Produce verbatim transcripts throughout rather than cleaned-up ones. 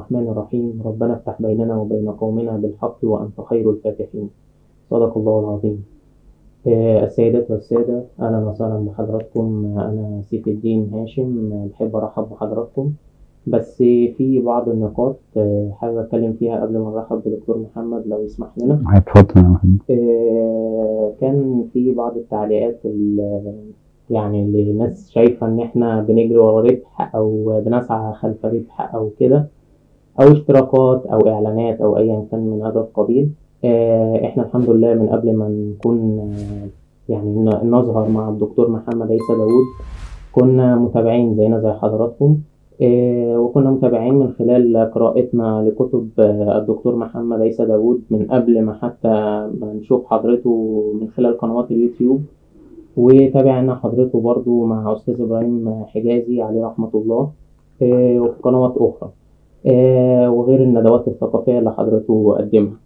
الرحمن الرحيم. ربنا افتح بيننا وبين قومنا بالحق وأنت خير الفاتحين. صدق الله العظيم. آه، السيدات والسادة، أهلا وسهلا بحضراتكم. أنا سيف الدين هاشم، آه، بحب أرحب بحضراتكم. بس في بعض النقاط آه، حابب أتكلم فيها قبل ما نرحب بدكتور محمد لو يسمح لنا. اتفضل يا محمد. آه، كان في بعض التعليقات ال- يعني اللي الناس شايفة إن إحنا بنجري ورا ربح أو بنسعى خلف ربح أو كده، أو اشتراكات أو إعلانات أو أيا كان من هذا القبيل. آه، إحنا الحمد لله من قبل ما نكون آه، يعني ن- نظهر مع الدكتور محمد عيسى داوود كنا متابعين زينا زي حضراتكم. آه، وكنا متابعين من خلال قراءتنا لكتب آه، الدكتور محمد عيسى داوود من قبل ما حتى ما نشوف حضرته من خلال قنوات اليوتيوب. وتابعنا حضرته برضو مع أستاذ إبراهيم حجازي عليه رحمة الله، آه، وفي قنوات أخرى، آه، وغير الندوات الثقافية اللي حضرته قدمها.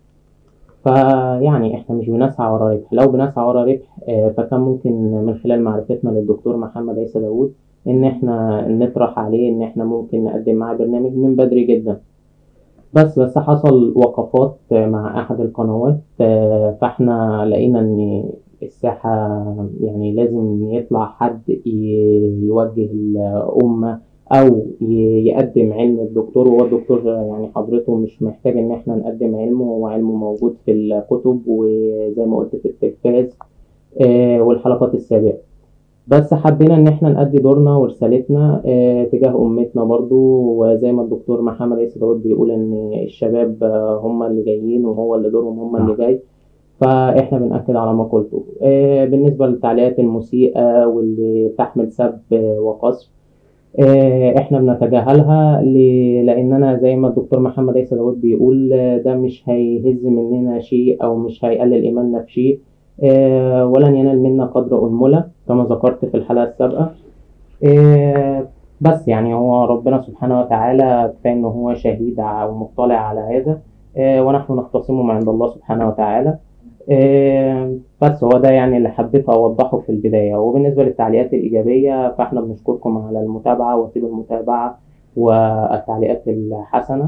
فيعني احنا مش بنسعى ورا ربح. لو بنسعى ورا ربح آه، فكان ممكن من خلال معرفتنا للدكتور محمد عيسى داوود ان احنا نطرح عليه ان احنا ممكن نقدم معاه برنامج من بدري جدا. بس بس حصل وقفات آه، مع احد القنوات، آه، فاحنا لقينا ان الساحة يعني لازم يطلع حد ي- يوجه الأمة أو ي- يقدم علم الدكتور. وهو الدكتور يعني حضرته مش محتاج إن إحنا نقدم علمه، هو علمه موجود في الكتب وزي ما قلت في التلفاز آه، والحلقات السابقة. بس حبينا إن إحنا نأدي دورنا ورسالتنا آه، تجاه أمتنا برضو. وزي ما الدكتور محمد عيسى داود بيقول إن الشباب آه، هم اللي جايين وهو اللي دورهم هم اللي جاي. فإحنا بنأكد على ما قلته. آه، بالنسبة للتعليقات المسيئة واللي تحمل سب آه، وقصف، آه، إحنا بنتجاهلها ل- لأننا زي ما الدكتور محمد عيسى داود بيقول آه، ده مش هيهز مننا شيء أو مش هيقلل إيماننا في شيء، آه، ولن ينال منا قدر أنملة كما ذكرت في الحلقة السابقة. آه، بس يعني هو ربنا سبحانه وتعالى كفاية إنه هو شهيد ع- ومطلع على هذا، آه، ونحن نختصمه عند الله سبحانه وتعالى. آه، بس هو ده يعني اللي حبيت أوضحه في البداية. وبالنسبة للتعليقات الإيجابية فإحنا بنشكركم على المتابعة وطيب المتابعة والتعليقات الحسنة.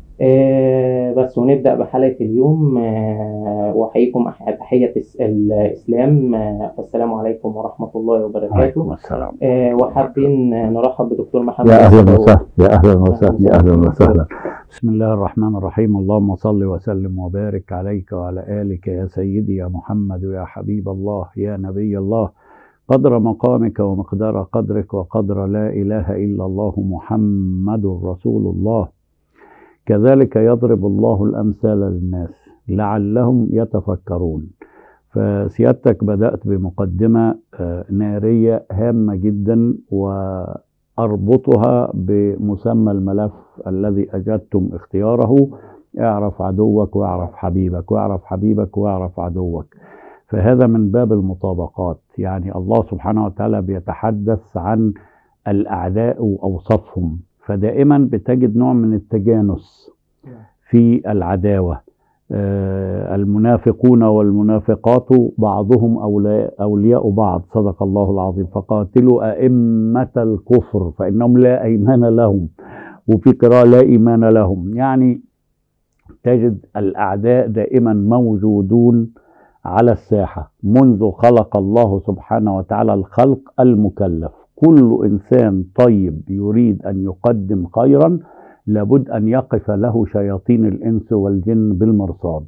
آه، بس ونبدأ بحلقة اليوم. آه، وأحييكم أح- تحية الس- الإسلام. آه، فالسلام عليكم ورحمة الله عليكم وبركاته. السلام. آه، وحابين نرحب بدكتور محمد يا عيسى اهلا داوود. وسهلا، يا اهلا أهلا وسهلا، يا وسهلا. اهلا وسهلا. بسم الله الرحمن الرحيم. اللهم صل وسلم وبارك عليك وعلى آلك يا سيدي يا محمد يا حبيب الله يا نبي الله. قدر مقامك ومقدار قدرك وقدر لا إله إلا الله محمد رسول الله. كذلك يضرب الله الأمثال للناس لعلهم يتفكرون. فسيادتك بدأت بمقدمة آه، نارية هامة جدا، وأربطها بمسمى الملف الذي أجدتم اختياره: اعرف عدوك واعرف حبيبك، واعرف حبيبك واعرف عدوك. فهذا من باب المطابقات. يعني الله سبحانه وتعالى بيتحدث عن الأعداء وأوصافهم، فدائما بتجد نوع من التجانس في العداوة. آه، المنافقون والمنافقات بعضهم أولياء, أولياء بعض، صدق الله العظيم. فقاتلوا أئمة الكفر فإنهم لا أيمان لهم، وفي قراءة لا إيمان لهم. يعني تجد الأعداء دائما موجودون على الساحة منذ خلق الله سبحانه وتعالى الخلق المكلف. كل إنسان طيب يريد أن يقدم خيرا لابد أن يقف له شياطين الإنس والجن بالمرصاد.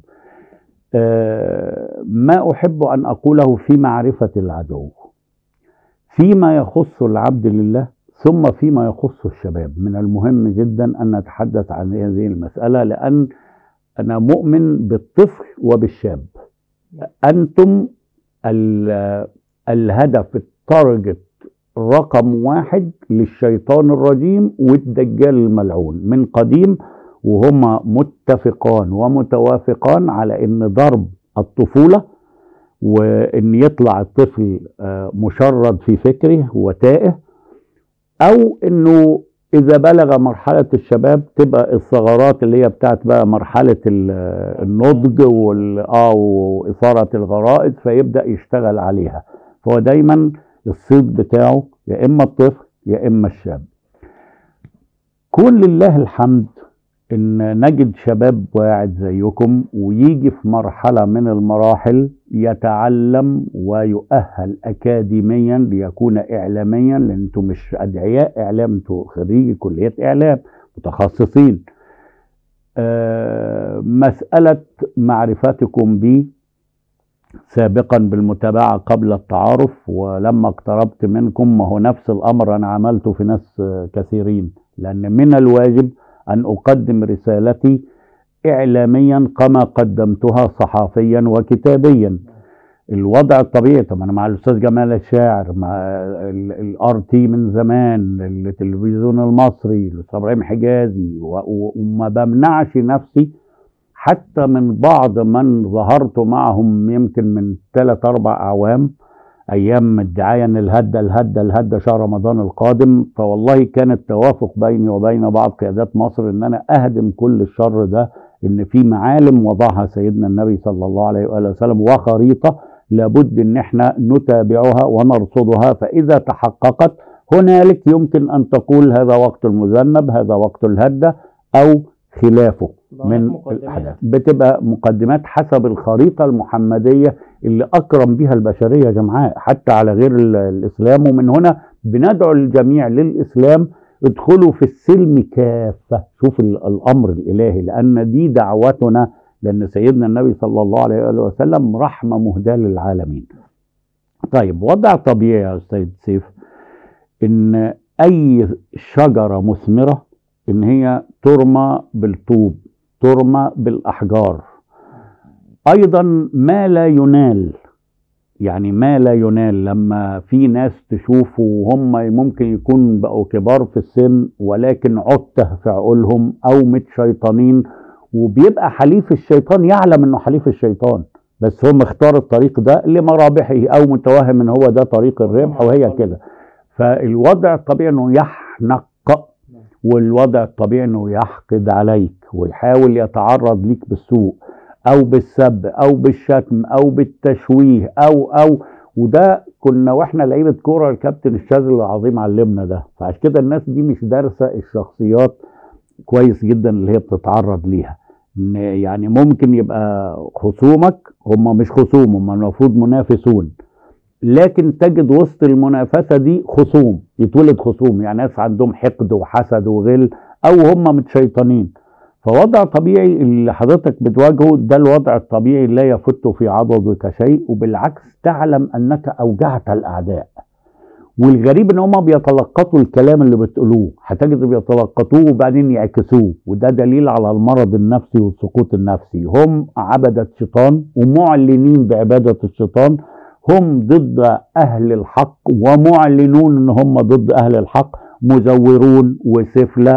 آه، ما أحب أن أقوله في معرفة العدو فيما يخص العبد لله ثم فيما يخص الشباب. من المهم جدا أن نتحدث عن هذه المسألة، لأن أنا مؤمن بالطفل وبالشاب. أنتم الهدف التارجت رقم واحد للشيطان الرجيم والدجال الملعون من قديم، وهما متفقان ومتوافقان على ان ضرب الطفولة وان يطلع الطفل مشرد في فكره وتائه، او انه اذا بلغ مرحلة الشباب تبقى الثغرات اللي هي بتاعت بقى مرحلة النضج واثارة الغرائز فيبدأ يشتغل عليها. فهو دايما الصيد بتاعه يا اما الطفل يا اما الشاب. كون لله الحمد ان نجد شباب واعد زيكم ويجي في مرحلة من المراحل يتعلم ويؤهل اكاديميا ليكون اعلاميا، لان انتم مش ادعياء اعلام، انتم خريجي كلية اعلام متخصصين. آه مسألة معرفتكم بي سابقا بالمتابعة قبل التعارف، ولما اقتربت منكم ما هو نفس الامر انا عملته في ناس كثيرين، لان من الواجب أن أقدم رسالتي إعلاميا كما قدمتها صحافيا وكتابيا. الوضع الطبيعي، طب أنا مع الأستاذ جمال الشاعر، مع الار تي من زمان، التلفزيون المصري، الأستاذ إبراهيم حجازي، وما بمنعش نفسي حتى من بعض من ظهرت معهم يمكن من ثلاث أربع أعوام، ايام الدعايه ان الهدى الهدى الهدى شهر رمضان القادم. فوالله كان التوافق بيني وبين بعض قيادات مصر ان انا اهدم كل الشر ده، ان في معالم وضعها سيدنا النبي صلى الله عليه واله وسلم وخريطه لابد ان احنا نتابعها ونرصدها، فاذا تحققت هنالك يمكن ان تقول هذا وقت المذنب، هذا وقت الهدى او خلافه من الاحداث. بتبقى مقدمات حسب الخريطه المحمديه اللي اكرم بها البشريه جمعاء حتى على غير الاسلام. ومن هنا بندعو الجميع للاسلام، ادخلوا في السلم كافه. شوف الامر الالهي، لان دي دعوتنا، لان سيدنا النبي صلى الله عليه وآله وسلم رحمه مهداه للعالمين. طيب وضع طبيعي يا استاذ سيف ان اي شجره مثمره ان هي ترمى بالطوب، ترمى بالاحجار. ايضا ما لا ينال، يعني ما لا ينال لما في ناس تشوفه وهم ممكن يكون بقوا كبار في السن ولكن عته في عقولهم او متشيطانين، وبيبقى حليف الشيطان يعلم انه حليف الشيطان بس هو مختار الطريق ده لمرابحه او متوهم ان هو ده طريق الربح وهي كده. فالوضع الطبيعي انه يحنق، والوضع الطبيعي انه يحقد عليك ويحاول يتعرض ليك بالسوء او بالسب او بالشتم او بالتشويه او او وده كنا واحنا لعيبه كوره الكابتن الشاذلي العظيم علمنا ده. فعشان كده الناس دي مش دارسه الشخصيات كويس جدا اللي هي بتتعرض ليها. يعني ممكن يبقى خصومك هم مش خصوم، هم المفروض منافسون، لكن تجد وسط المنافسه دي خصوم، يتولد خصوم، يعني ناس عندهم حقد وحسد وغل او هم متشيطنين. فوضع طبيعي اللي حضرتك بتواجهه ده الوضع الطبيعي، لا يفت في عضدك شيء، وبالعكس تعلم انك اوجعت الاعداء. والغريب ان هم بيتلقطوا الكلام اللي بتقولوه، هتجد بيتلقطوه وبعدين يعكسوه، وده دليل على المرض النفسي والسقوط النفسي. هم عبدة شيطان ومعلنين بعبادة الشيطان، هم ضد اهل الحق ومعلنون ان هم ضد اهل الحق، مزورون وسفلة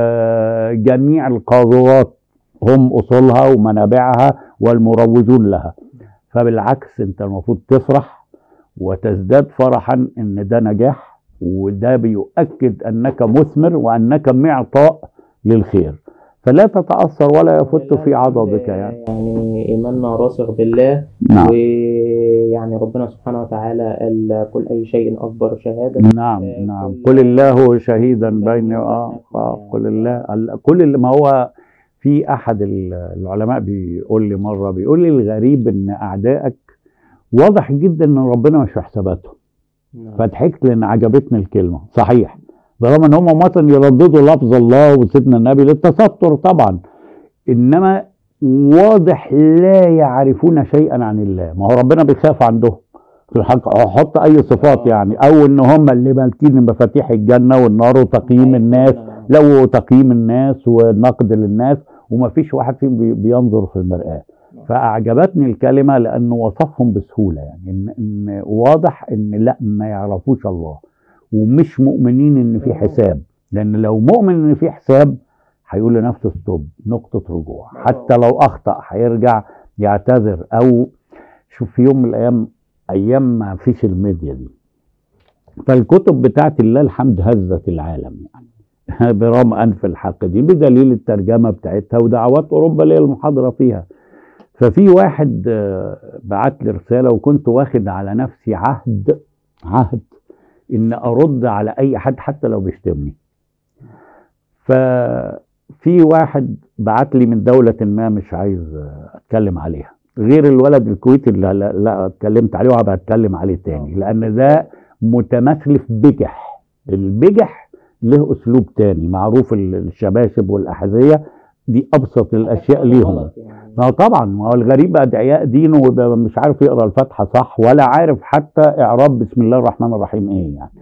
وجميع القاذورات هم اصولها ومنابعها والمروجون لها. فبالعكس انت المفروض تفرح وتزداد فرحا ان ده نجاح، وده بيؤكد انك مثمر وانك معطاء للخير، فلا تتأثر ولا يفت في عضدك. يعني يعني ايماننا راسخ بالله. نعم. ويعني ربنا سبحانه وتعالى قال كل اي شيء اكبر شهاده. نعم نعم قل الله شهيدا بيني اه قل الله كل اللي ما هو في احد العلماء بيقول لي مره، بيقول لي الغريب ان اعدائك واضح جدا ان ربنا مش في حساباتهم. فضحكت لان عجبتني الكلمه. صحيح برغم ان هم مثلا يرددوا لفظ الله وسيدنا النبي للتستر طبعا، انما واضح لا يعرفون شيئا عن الله. ما هو ربنا بيخاف عندهم في الحق، حط اي صفات يعني، او ان هم اللي مالكين مفاتيح الجنه والنار وتقييم الناس، لو تقييم الناس ونقد للناس، وما فيش واحد فيهم بينظر في المرآة. فأعجبتني الكلمة لأنه وصفهم بسهولة، يعني إن, إن واضح إن لا ما يعرفوش الله ومش مؤمنين إن في حساب، لأن لو مؤمن إن في حساب هيقول لنفسه ستوب، نقطة رجوع، حتى لو أخطأ هيرجع يعتذر. أو شوف في يوم من الأيام، أيام ما فيش الميديا دي، فالكتب بتاعت الله الحمد هزت العالم يعني برغم أنف الحاقدين، بدليل الترجمة بتاعتها ودعوات أوروبا ليه المحاضرة فيها. ففي واحد بعت لي رسالة، وكنت واخد على نفسي عهد عهد إن أرد على أي حد حتى لو بيشتمني. ف في واحد بعت لي من دولة ما مش عايز اتكلم عليها، غير الولد الكويتي اللي لا, لا اتكلمت عليه وهبقى اتكلم عليه تاني، لان ده متمثل في بجح. البجح له اسلوب تاني معروف، الشباشب والاحذية دي ابسط الاشياء ليهم. ما طبعا، ما هو الغريب ادعياء دينه ويبقى مش عارف يقرا الفاتحة صح، ولا عارف حتى اعراب بسم الله الرحمن الرحيم ايه يعني.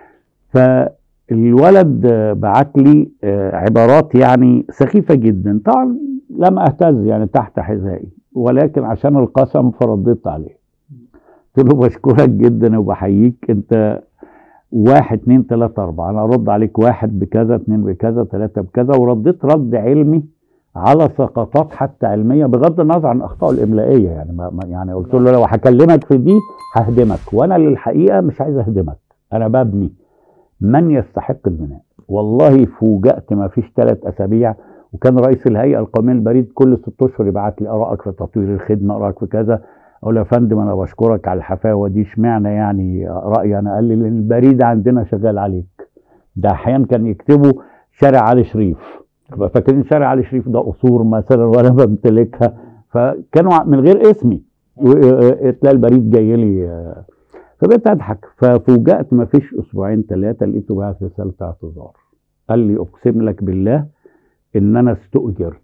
فالولد بعت لي عبارات يعني سخيفة جدا، طبعا لم اهتز يعني تحت حذائي، ولكن عشان القسم فرديت عليه. قلت له بشكرك جدا وبحييك، انت واحد اتنين تلاتة اربعة، انا ارد عليك واحد بكذا، اتنين بكذا، تلاتة بكذا، ورديت رد علمي على سقطات حتى علمية بغض النظر عن اخطاء الاملائية يعني. ما يعني قلت له لو هكلمك في دي ههدمك، وانا للحقيقة مش عايز اهدمك، انا ببني من يستحق البناء. والله فوجئت ما فيش ثلاث اسابيع وكان رئيس الهيئة القومية للبريد كل ست اشهر يبعت لي ارائك في تطوير الخدمة، ارائك في كذا. اقول يا فندم انا بشكرك على الحفاوة دي، اشمعنى يعني رأيي انا؟ قال لي لان البريد عندنا شغال عليك. ده احيانا كان يكتبوا شارع علي شريف، فاكرين شارع علي شريف ده قصور مثلا وانا بمتلكها، فكانوا من غير اسمي، تلاقي البريد جاي لي، فبقيت اضحك. ففوجئت ما فيش اسبوعين ثلاثه لقيته بعت رساله اعتذار، قال لي اقسم لك بالله ان انا استؤجرت.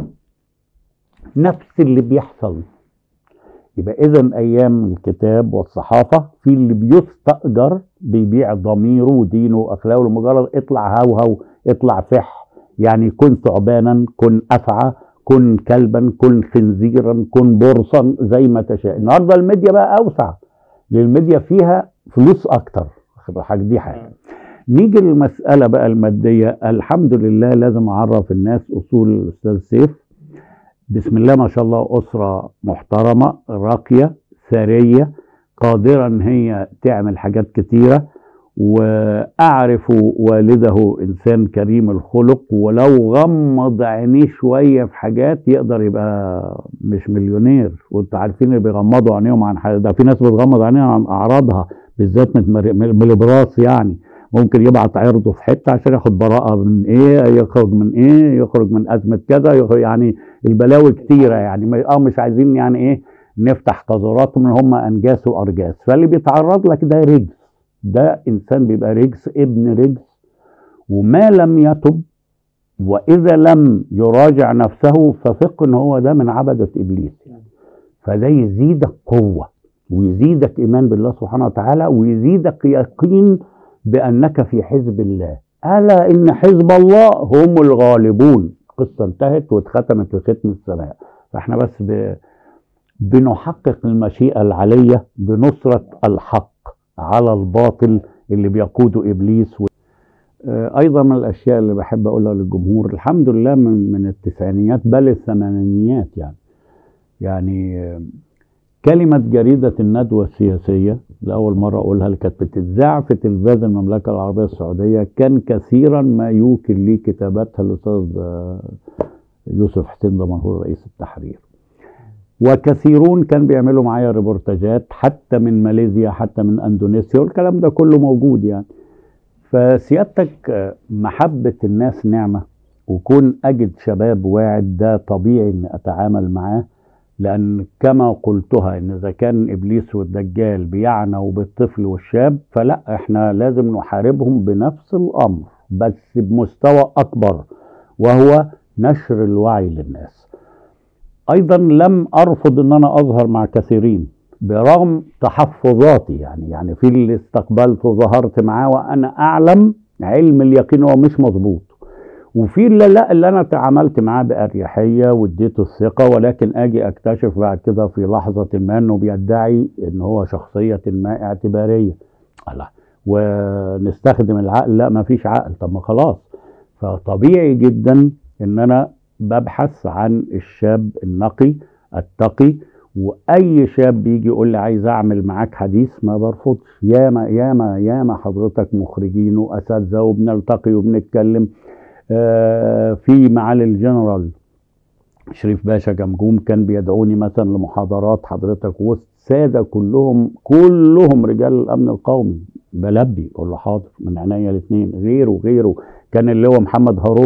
نفس اللي بيحصل. يبقى اذا ايام الكتاب والصحافه في اللي بيستاجر بيبيع ضميره ودينه واخلاقه لمجرد اطلع هوهو، اطلع فح، يعني كن ثعبانا، كن افعى، كن كلبا، كن خنزيرا، كن برصا، زي ما تشاء. النهارده الميديا بقى اوسع، للميديا فيها فلوس اكتر، حاجه دي حاجه. نيجي للمساله بقى الماديه، الحمد لله لازم اعرف الناس اصول الاستاذ سيف. بسم الله ما شاء الله، اسره محترمه راقيه ثريه قادره ان هي تعمل حاجات كتيره، واعرف والده انسان كريم الخلق، ولو غمض عينيه شويه في حاجات يقدر يبقى مش مليونير. وانتوا عارفين اللي بيغمضوا عينيهم عن حاجه، ده في ناس بتغمض عينيها عن اعراضها بالذات من البراس، يعني ممكن يبعت عرضه في حته عشان ياخد براءه من ايه، يخرج من ايه، يخرج من ازمه كذا، يخرج يعني البلاوي كتيره يعني. اه مش عايزين يعني ايه نفتح قذراتهم ان هم انجاس وارجاس. فاللي بيتعرض لك ده رجس، ده انسان بيبقى رجس ابن رجس، وما لم يتب واذا لم يراجع نفسه فثق ان هو ده من عبدة ابليس. فده يزيدك قوة ويزيدك ايمان بالله سبحانه وتعالى، ويزيدك يقين بانك في حزب الله. الا ان حزب الله هم الغالبون. قصة انتهت واتختمت في ختم السماء. فاحنا بس ب... بنحقق المشيئة العلية بنصرة الحق على الباطل اللي بيقوده ابليس. و... ايضا من الاشياء اللي بحب اقولها للجمهور، الحمد لله من, من التسعينيات بل الثمانينيات يعني يعني كلمة جريدة الندوة السياسية لأول مرة أقولها، اللي كانت بتتذاع في تلفاز المملكة العربية السعودية، كان كثيرا ما يوكل لي كتاباتها الأستاذ يوسف حسين دمنهور رئيس التحرير، وكثيرون كان بيعملوا معايا ريبورتاجات حتى من ماليزيا حتى من أندونيسيا، والكلام ده كله موجود يعني. فسيادتك محبة الناس نعمة، وكون أجد شباب واعد ده طبيعي أن أتعامل معاه، لأن كما قلتها إن إذا كان إبليس والدجال بيعنوا بالطفل والشاب، فلا إحنا لازم نحاربهم بنفس الأمر بس بمستوى أكبر، وهو نشر الوعي للناس. أيضا لم أرفض أن أنا أظهر مع كثيرين برغم تحفظاتي، يعني يعني في اللي استقبلت وظهرت معاه وأنا أعلم علم اليقين هو مش مظبوط، وفي اللي لا اللي انا تعاملت معاه باريحيه واديته الثقه، ولكن اجي اكتشف بعد كده في لحظه ما انه بيدعي ان هو شخصيه ما اعتباريه. الله، ونستخدم العقل؟ لا ما فيش عقل. طب ما خلاص. فطبيعي جدا ان انا ببحث عن الشاب النقي التقي، واي شاب بيجي يقول لي عايز اعمل معاك حديث ما برفضش. ياما ياما ياما حضرتك مخرجين واساتذه وبنلتقي وبنتكلم. آه في معالي الجنرال شريف باشا جمجوم كان بيدعوني مثلا لمحاضرات حضرتك وسط ساده كلهم كلهم رجال الامن القومي، بلبي اقول له حاضر من عينيا الاثنين. غيره غيره كان اللي هو محمد هارون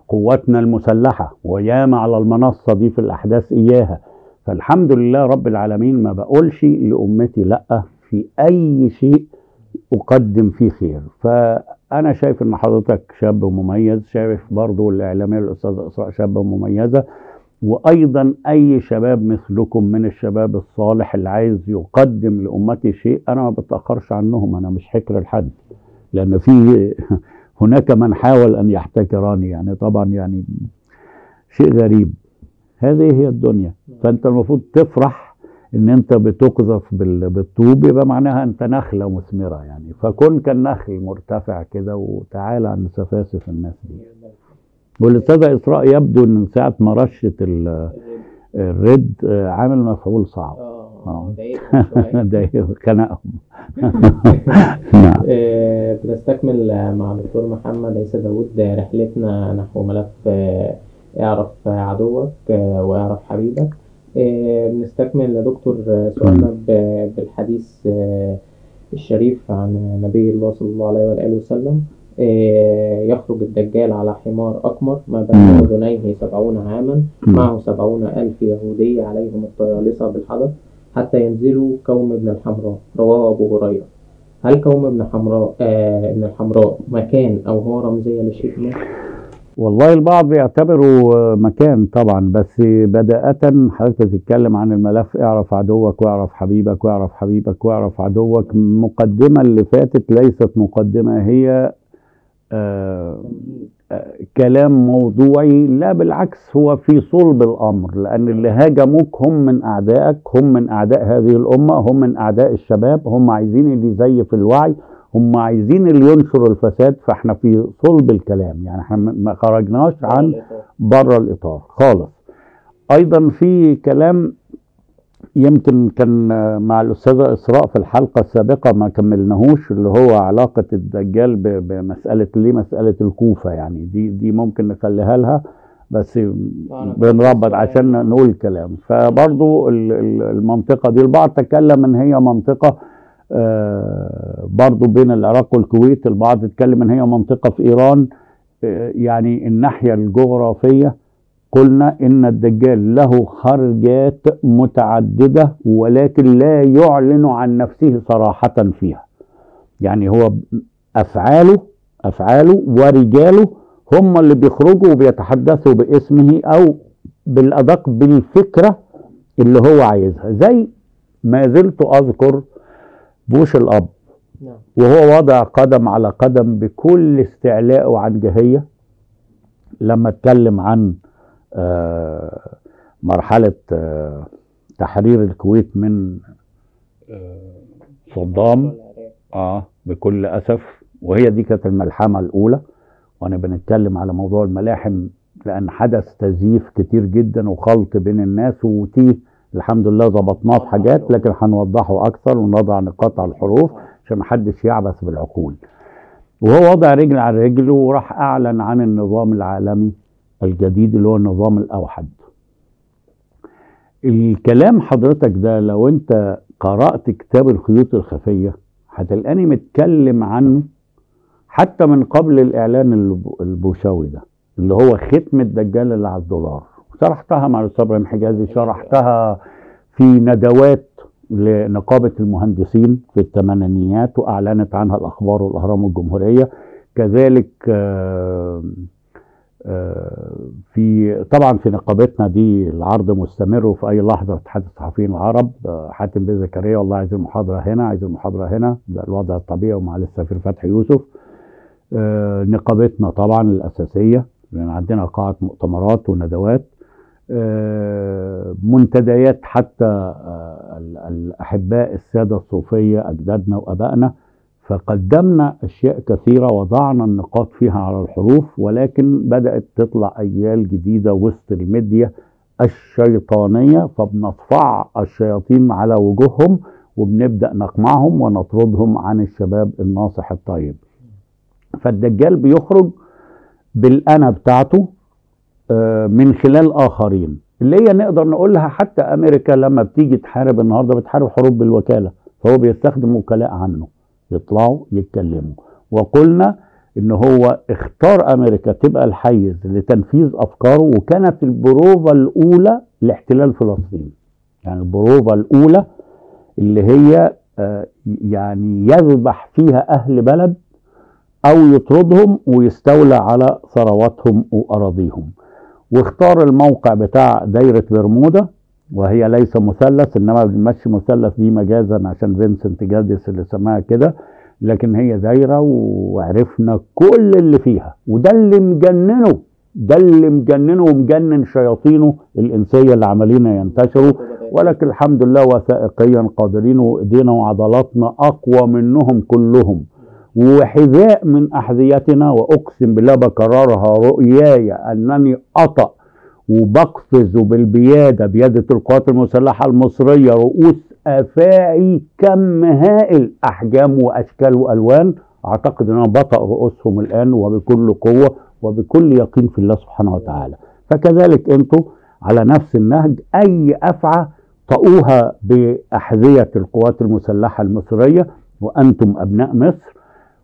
قواتنا المسلحة، وياما على المنصة دي في الأحداث إياها. فالحمد لله رب العالمين، ما بقولش لأمتي لأ في أي شيء أقدم فيه خير. فأنا شايف إن حضرتك شاب مميز، شايف برضو الإعلامية الأستاذة إسراء شابة مميزة، وأيضا أي شباب مثلكم من الشباب الصالح اللي عايز يقدم لأمتي شيء، أنا ما بتأخرش عنهم، أنا مش حكر لحد، لأن في هناك من حاول أن يحتكراني، يعني طبعا يعني شيء غريب. هذه هي الدنيا. فأنت المفروض تفرح إن أنت بتقذف بال- بالطوب، يبقى معناها أنت نخلة مثمرة يعني. فكن كالنخل مرتفع كده، وتعالى عن سفاسف الناس دي. والأستاذة إسراء يبدو إن من ساعة ما رشت ال- الرد آه، عامل مفعول صعب. اه ضايقهم ده شوية. خنقهم. نعم. آه، بنستكمل مع الدكتور محمد عيسى داوود رحلتنا نحو ملف آه، اعرف عدوك آه، واعرف حبيبك. آه، بنستكمل يا دكتور آه، سؤالنا ب- بالحديث آه، الشريف عن نبي الله صلى الله عليه وآله وسلم. آه، يخرج الدجال على حمار أقمر ما بين مم. أذنيه سبعون عاما، مم. معه سبعون ألف يهودي عليهم الطيالسة بالحدث، حتى ينزلوا كوم ابن الحمراء. رواه أبو هريرة. هل كوم ابن حمراء آه ابن الحمراء مكان أو هو رمزية لشيء ما؟ والله البعض بيعتبره مكان طبعا، بس بداية حضرتك بتتكلم عن الملف اعرف عدوك واعرف حبيبك واعرف حبيبك واعرف عدوك. المقدمة اللي فاتت ليست مقدمة، هي آه آه كلام موضوعي، لا بالعكس هو في صلب الأمر، لأن اللي هاجموك هم من أعدائك، هم من أعداء هذه الأمة، هم من أعداء الشباب، هم عايزين اللي يزيف الوعي، هم عايزين اللي ينشر الفساد. فاحنا في صلب الكلام، يعني احنا ما خرجناش عن بره الإطار خالص. أيضا في كلام يمكن كان مع الأستاذة إسراء في الحلقة السابقة ما كملناهوش، اللي هو علاقة الدجال ب- بمسألة ليه مسألة الكوفة، يعني دي دي ممكن نخليها لها، بس بنربط عشان نقول الكلام. فبرضو ال- ال- المنطقة دي البعض تكلم ان هي منطقة آه، برضو بين العراق والكويت، البعض اتكلم ان هي منطقة في ايران. آه، يعني الناحية الجغرافية قلنا ان الدجال له خرجات متعددة، ولكن لا يعلن عن نفسه صراحة فيها. يعني هو افعاله افعاله ورجاله هم اللي بيخرجوا وبيتحدثوا باسمه، او بالادق بالفكرة اللي هو عايزها. زي ما زلت اذكر بوش الاب نعم. وهو وضع قدم على قدم بكل استعلاء وعن جهية، لما اتكلم عن آه، مرحلة آه، تحرير الكويت من آه، صدام. اه بكل اسف، وهي دي كانت الملحمة الاولى. وانا بنتكلم على موضوع الملاحم لان حدث تزييف كتير جدا وخلط بين الناس، وتيه الحمد لله ظبطناه في حاجات، لكن هنوضحه اكثر ونضع نقاط على الحروف عشان محدش يعبث بالعقول. وهو وضع رجل على رجل وراح اعلن عن النظام العالمي الجديد اللي هو النظام الاوحد. الكلام حضرتك ده لو انت قرأت كتاب الخيوط الخفية هتلقاني متكلم عنه حتى من قبل الاعلان الب- البوشاوي ده، اللي هو ختم الدجال اللي على الدولار. شرحتها مع الاستاذ ابراهيم حجازي، شرحتها في ندوات لنقابة المهندسين في الثمانينيات وأعلنت عنها الأخبار والأهرام والجمهورية. كذلك آه، آه، في طبعا في نقابتنا دي العرض مستمر، وفي أي لحظة اتحاد الصحفيين العرب آه، حاتم بيه زكريا والله عايز المحاضرة هنا، عايز المحاضرة هنا، ده الوضع الطبيعي، ومع السفير فتحي يوسف. آه، نقابتنا طبعا الأساسية لأن عندنا قاعة مؤتمرات وندوات، آه، منتديات حتى آه، ال- الأحباء السادة الصوفية أجدادنا وأبائنا. فقدمنا أشياء كثيرة وضعنا النقاط فيها على الحروف، ولكن بدأت تطلع أجيال جديدة وسط الميديا الشيطانية، فبنصفع الشياطين على وجوههم وبنبدأ نقمعهم ونطردهم عن الشباب الناصح الطيب. فالدجال بيخرج بالأنا بتاعته آه، من خلال آخرين، اللي هي نقدر نقولها حتى أمريكا لما بتيجي تحارب النهاردة بتحارب حروب بالوكالة، فهو بيستخدم وكلاء عنه يطلعوا يتكلموا. وقلنا ان هو اختار امريكا تبقى الحيز لتنفيذ افكاره، وكانت البروفة الاولى لاحتلال فلسطين. يعني البروفة الاولى اللي هي آه يعني يذبح فيها اهل بلد او يطردهم ويستولى على ثرواتهم واراضيهم. واختار الموقع بتاع دايرة برمودا، وهي ليس مثلث، انما بنمشي مثلث دي مجازا عشان فينسنت جاديس اللي سماها كده، لكن هي دايرة وعرفنا كل اللي فيها. وده اللي مجننه، ده اللي مجننه ومجنن شياطينه الإنسية اللي عمالين ينتشروا. ولكن الحمد لله وثائقيا قادرين، وإيدينا وعضلاتنا أقوى منهم كلهم، وحذاء من أحذيتنا. وأقسم بالله بكررها رؤياي أنني أطأ وبقفز بالبيادة بيادة القوات المسلحة المصرية رؤوس أفاعي كم هائل، أحجام وأشكال وألوان. أعتقد أن أنا بطأ رؤوسهم الآن وبكل قوة وبكل يقين في الله سبحانه وتعالى. فكذلك أنتم على نفس النهج، أي أفعى طؤوها بأحذية القوات المسلحة المصرية وأنتم أبناء مصر.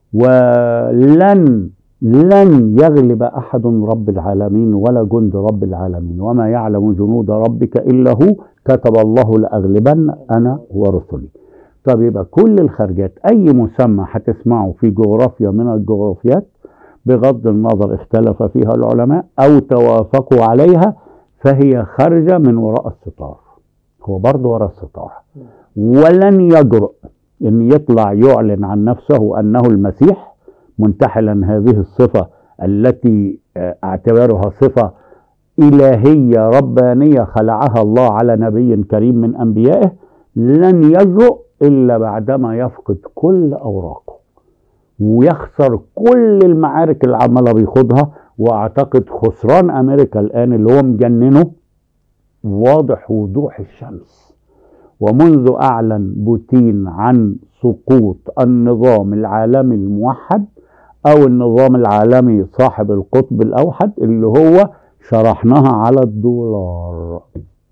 ولن لن يغلب أحد رب العالمين ولا جند رب العالمين، وما يعلم جنود ربك إلا هو، كتب الله لأغلبن أنا ورسلي. طب يبقى كل الخارجات، أي مسمى هتسمعه في جغرافيا من الجغرافيات بغض النظر اختلف فيها العلماء أو توافقوا عليها، فهي خارجة من وراء الستار. هو برضه وراء الستار، ولن يجرؤ أن يطلع يعلن عن نفسه أنه المسيح منتحلا هذه الصفة التي اعتبرها صفة إلهية ربانية خلعها الله على نبي كريم من أنبيائه. لن يجرؤ إلا بعدما يفقد كل أوراقه ويخسر كل المعارك اللي عماله بيخوضها. وأعتقد خسران أمريكا الآن اللي هو مجننه واضح وضوح الشمس. ومنذ أعلن بوتين عن سقوط النظام العالمي الموحد أو النظام العالمي صاحب القطب الأوحد اللي هو شرحناها على الدولار،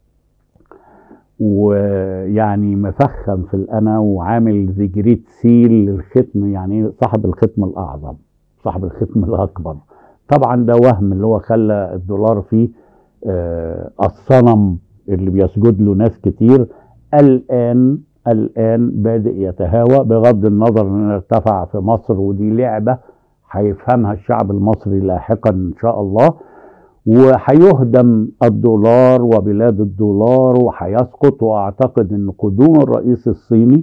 ويعني مفخم في الأنا وعامل زي جريد سيل للختم، يعني صاحب الختم الأعظم، صاحب الختم الأكبر. طبعا ده وهم اللي هو خلى الدولار فيه آه الصنم اللي بيسجد له ناس كتير. الآن الآن بادئ يتهاوى بغض النظر أنه ارتفع في مصر، ودي لعبة هيفهمها الشعب المصري لاحقا إن شاء الله. وهيهدم الدولار وبلاد الدولار وهيسقط. وأعتقد أن قدوم الرئيس الصيني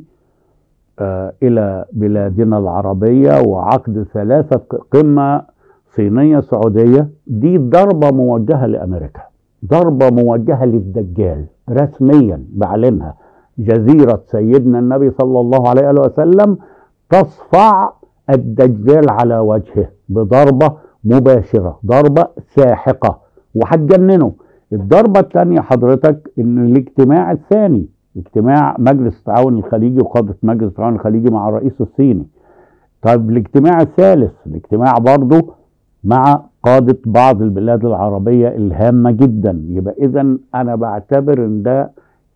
آه إلى بلادنا العربية وعقد ثلاثة قمة صينية سعودية دي ضربة موجهة لأمريكا، ضربة موجهة للدجال رسميا بعلنها. جزيرة سيدنا النبي صلى الله عليه وسلم تصفع الدجال على وجهه بضربة مباشرة، ضربة ساحقة وهتجننه. الضربة الثانية حضرتك ان الاجتماع الثاني، اجتماع مجلس التعاون الخليجي وقادة مجلس التعاون الخليجي مع الرئيس الصيني. طيب الاجتماع الثالث، الاجتماع برضه مع قادة بعض البلاد العربية الهامة جدا. يبقى اذا انا بعتبر ان ده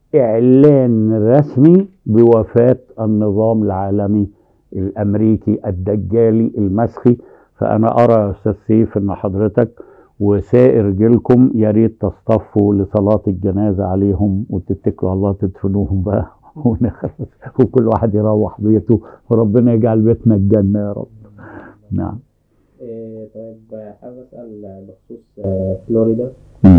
اعلان رسمي بوفاة النظام العالمي الامريكي الدجالي المسخي. فانا ارى يا استاذ سيف ان حضرتك وسائر جيلكم يا ريت تصطفوا لصلاة الجنازة عليهم وتتكلوا على الله تدفنوهم بقى ونخلص وكل واحد يروح بيته وربنا يجعل بيتنا الجنة يا رب. نعم. إيه طيب حابب اسال بخصوص آه فلوريدا.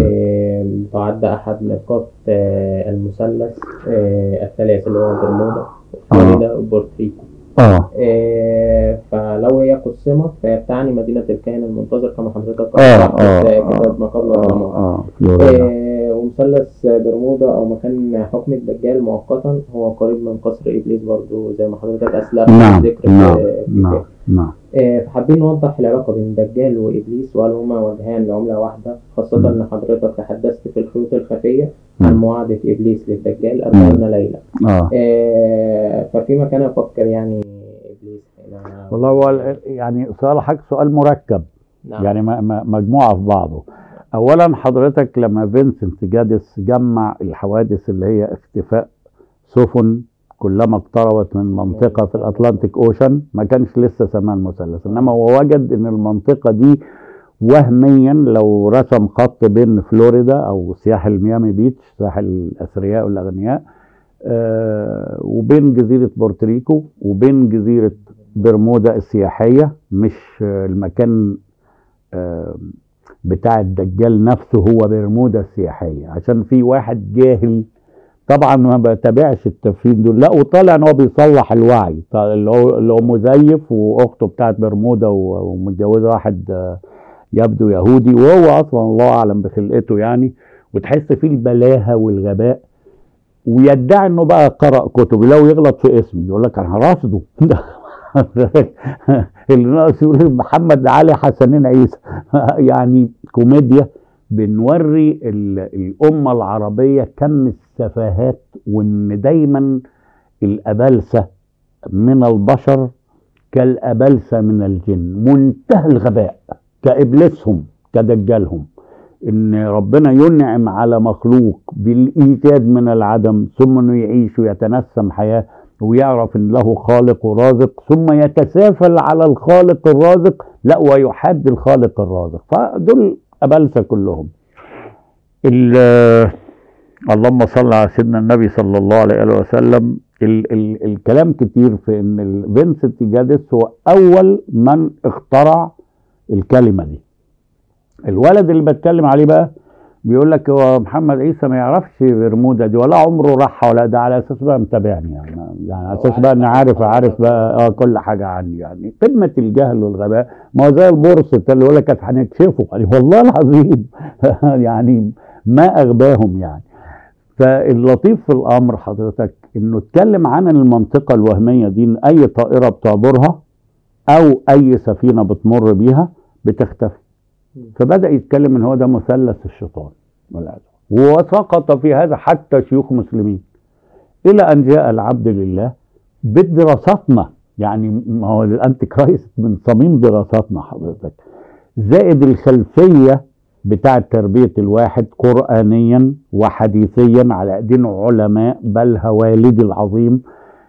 إيه تعد احد نقاط آه المثلث آه الثلاث اللي هو برمودا فلوريدا وبورتريكو. اه إيه فلو هي قسمت فهي بتعني مدينة الكاهن المنتظر كما حضرتك قرأت كتاب ما قبل الرماد. اه إيه ومثلث برمودا او مكان حكم الدجال مؤقتا هو قريب من قصر ابليس برضو زي ما حضرتك اسلفت نعم ذكر نعم في نعم نعم. إيه فحابين نوضح العلاقة بين الدجال وابليس وهل هما وجهان لعملة واحدة، خاصة ان حضرتك تحدثت في الخيوط الخفية عن معاهدة ابليس للدجال أربعين ليلة. اه إيه ففي مكان افكر يعني والله هو يعني سؤال حضرتك سؤال مركب. نعم. يعني مجموعة في بعضه. أولا حضرتك لما فينسنت جاديس جمع الحوادث اللي هي اختفاء سفن كلما اقتربت من منطقة في الأطلنطيك أوشن، ما كانش لسه سماها المثلث، إنما هو وجد إن المنطقة دي وهميا لو رسم خط بين فلوريدا أو ساحل ميامي بيتش، ساحل الأثرياء والأغنياء، آه وبين جزيرة بورتوريكو وبين جزيرة برمودا السياحية، مش آه المكان آه بتاع الدجال نفسه هو برمودا السياحية، عشان في واحد جاهل طبعا ما بتابعش التفسير دول، لا وطالع ان هو بيصلح الوعي، اللي هو اللي هو مزيف واخته بتاعت برمودا ومتجوزه واحد آه يبدو يهودي، وهو اصلا الله اعلم بخلقته يعني، وتحس فيه البلاهه والغباء، ويدعي انه بقى قرأ كتب، لو يغلط في اسمي يقول لك انا هرصده اللي ناقص يقول محمد علي حسنين عيسى يعني كوميديا. بنوري الامه العربيه كم السفاهات، وان دايما الابلسه من البشر كالابلسه من الجن، منتهى الغباء كابلسهم كدجالهم، ان ربنا ينعم على مخلوق بالايجاد من العدم، ثم انه يعيش ويتنسم حياه ويعرف ان له خالق ورازق، ثم يتسافل على الخالق الرازق، لا ويحد الخالق الرازق، فدول ابلسه كلهم. اللهم صل على سيدنا النبي صلى الله عليه وسلم. ال ال الكلام كتير في ان فينسنت جادس هو اول من اخترع الكلمه دي. الولد اللي بتكلم عليه بقى بيقول لك هو محمد عيسى ما يعرفش برمودا دي ولا عمره راحها ولا، ده على اساس بقى متابعني يعني، يعني على اساس بقى اني عارف عارف بقى اه كل حاجه عني، يعني قمه الجهل والغباء. ما هو زي البورصه اللي يقول لك هنكشفه يعني، والله العظيم يعني ما اغباهم يعني. فاللطيف في الامر حضرتك انه اتكلم عن المنطقه الوهميه دي، ان اي طائره بتعبرها او اي سفينه بتمر بيها بتختفي، فبدأ يتكلم ان هو ده مثلث الشيطان والعياذ بالله، وسقط في هذا حتى شيوخ مسلمين، الى ان جاء العبد لله بدراستنا، يعني ما هو الانتي كرايست من صميم دراساتنا حضرتك، زائد الخلفيه بتاعه تربيه الواحد قرانيا وحديثيا على ايدين علماء، بل والدي العظيم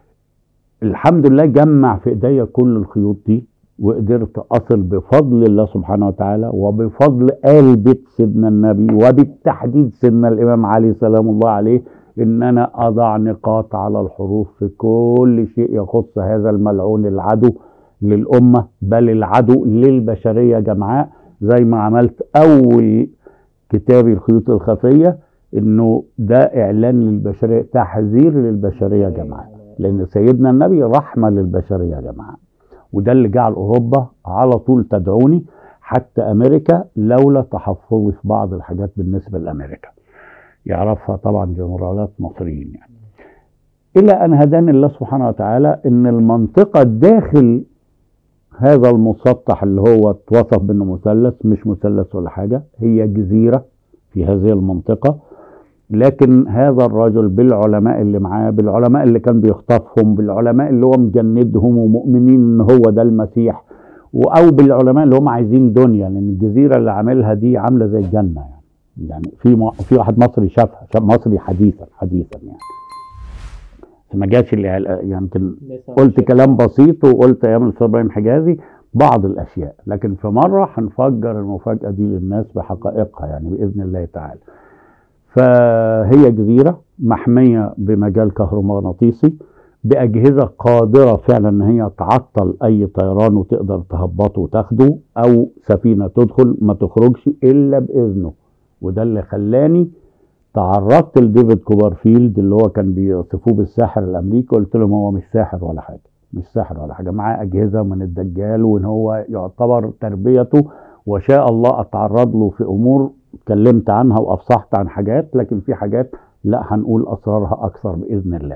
الحمد لله جمع في ايديا كل الخيوط دي، وقدرت أصل بفضل الله سبحانه وتعالى وبفضل آل بيت سيدنا النبي وبالتحديد سيدنا الإمام علي سلام الله عليه، إن أنا أضع نقاط على الحروف في كل شيء يخص هذا الملعون العدو للأمة، بل العدو للبشرية جمعاء، زي ما عملت أول كتابي الخيوط الخفية، إنه ده إعلان للبشرية، تحذير للبشرية جمعاء، لأن سيدنا النبي رحمة للبشرية جمعاء، وده اللي جعل أوروبا على طول تدعوني حتى أمريكا، لولا تحفظي في بعض الحاجات بالنسبة لأمريكا، يعرفها طبعا جنرالات مصريين يعني. إلى أن هداني الله سبحانه وتعالى إن المنطقة داخل هذا المسطح اللي هو اتوصف بأنه مثلث، مش مثلث ولا حاجة، هي جزيرة في هذه المنطقة، لكن هذا الرجل بالعلماء اللي معاه، بالعلماء اللي كان بيخطفهم، بالعلماء اللي هو مجندهم ومؤمنين ان هو ده المسيح، او بالعلماء اللي هم عايزين دنيا، لان الجزيره اللي عاملها دي عامله زي الجنه يعني. يعني في في واحد مصري شافها، شاف مصري حديثا حديثا يعني، ما جاش اللي يمكن قلت كلام بسيط وقلت ايام الاستاذ ابراهيم حجازي بعض الاشياء، لكن في مره هنفجر المفاجاه دي للناس بحقائقها يعني باذن الله تعالى. فهي جزيرة محمية بمجال كهرومغناطيسي بأجهزة قادرة فعلا ان هي تعطل اي طيران وتقدر تهبطه وتاخده، او سفينة تدخل ما تخرجش الا باذنه. وده اللي خلاني تعرضت لديفيد كوبرفيلد اللي هو كان بيصفوه بالساحر الامريكي، قلت لهم هو مش ساحر ولا حاجة، مش ساحر ولا حاجة، معاه اجهزة من الدجال، وان هو يعتبر تربيته، وشاء الله اتعرض له في امور اتكلمت عنها وافصحت عن حاجات، لكن في حاجات لا هنقول اسرارها اكثر باذن الله.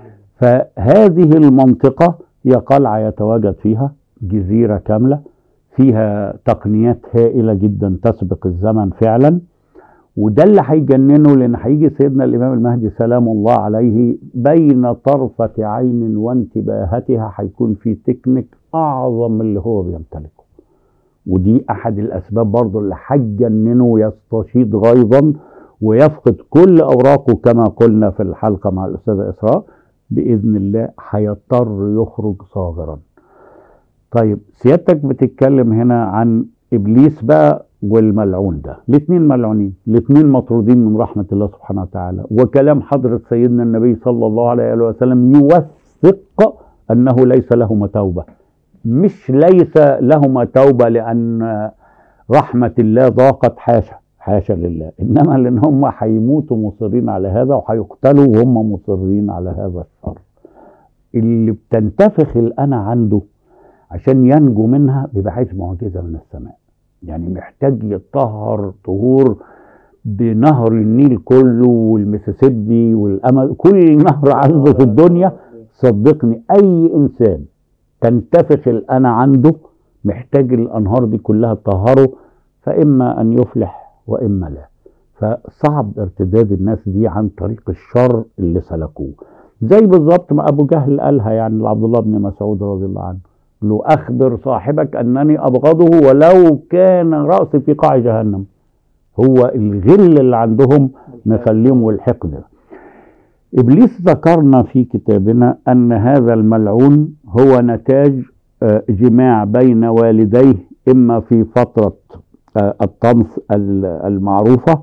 فهذه المنطقه هي قلعه يتواجد فيها جزيره كامله، فيها تقنيات هائله جدا تسبق الزمن فعلا، وده اللي هيجننه، لان هيجي سيدنا الامام المهدي سلام الله عليه بين طرفه عين وانتباهتها هيكون في تكنيك اعظم من اللي هو بيمتلكه، ودي احد الاسباب برضو اللي هتجننه ويستشيد غيظا ويفقد كل اوراقه كما قلنا في الحلقه مع الاستاذه اسراء، بإذن الله هيضطر يخرج صاغرا. طيب سيادتك بتتكلم هنا عن إبليس بقى والملعون ده، الاثنين ملعونين، الاثنين مطرودين من رحمة الله سبحانه وتعالى، وكلام حضرة سيدنا النبي صلى الله عليه وسلم يوثق أنه ليس لهما توبة. مش ليس لهما توبة لأن رحمة الله ضاقت، حاشا حاشا لله، إنما لأن هم هيموتوا مصرين على هذا وهيقتلوا وهم مصرين على هذا الشر. اللي بتنتفخ الأنا عنده عشان ينجو منها بيبقى عايز معجزة من السماء، يعني محتاج يتطهر طهور بنهر النيل كله والمسيسيبي والأمل، كل نهر عذبه في الدنيا. صدقني أي إنسان تنتفخ الأنا عنده محتاج الأنهار دي كلها تطهره، فإما أن يفلح وإما لا. فصعب ارتداد الناس دي عن طريق الشر اللي سلكوه، زي بالظبط ما أبو جهل قالها يعني لعبد الله بن مسعود رضي الله عنه، له أخبر صاحبك أنني أبغضه ولو كان رأسي في قاع جهنم. هو الغل اللي عندهم مخليهم والحقد. إبليس ذكرنا في كتابنا أن هذا الملعون هو نتاج جماع بين والديه، إما في فترة الطمس المعروفة،